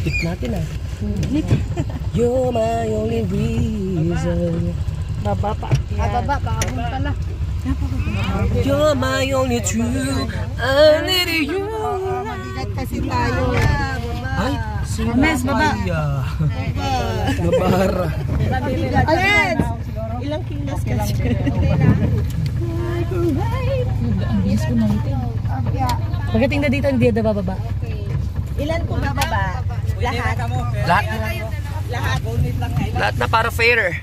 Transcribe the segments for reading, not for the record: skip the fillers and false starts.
Higpit natin ah. You're my only reason. Baba pa. Baba, paabon pala. You're my only true. I need you. Mabigat kasi tayo. Ay, sino Mes, baba. Nabara. Alex! Ilang kilos kasi? Pagdating na dito, hindi na bababa. Ilan po bababa? Lahat? Lahat. Lahat. Lahat na para fair.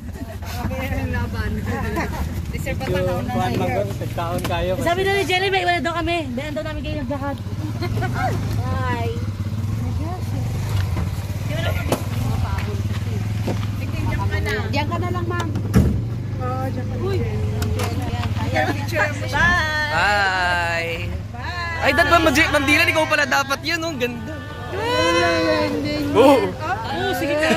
Deserve pa tanaw na sa'yo. Sabi daw ni Jelly, may iwan daw kami. Bayan daw namin kayo naglakad. Bye. Diyan ka na lang, ma'am. Oo, diyan ka na. Bye! Bye! Ay, dad ba, Ma'am Dylan, ikaw pala dapat yun, oh. Ganda. Oh! Oh, sige ka.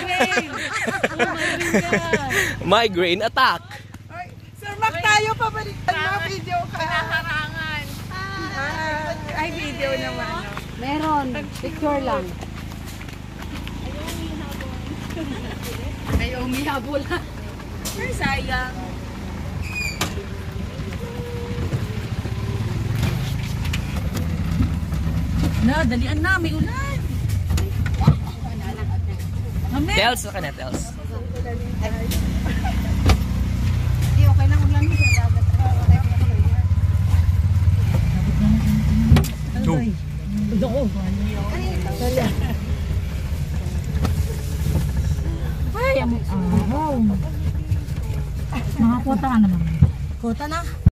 Migraine attack. Sir Mac, tayo pabalikan mo. Video ka. Pinakarangan. Ay, video naman. Meron. Picture lang. Ay, umihabol. Ay, sayang. Na, dalian na. May ulan. Mami. Tels, ka na, Tels. Hindi, okay lang ulan sa dagat. Go. Doko. Ay, araw. Mga kota ka naman. Kota na.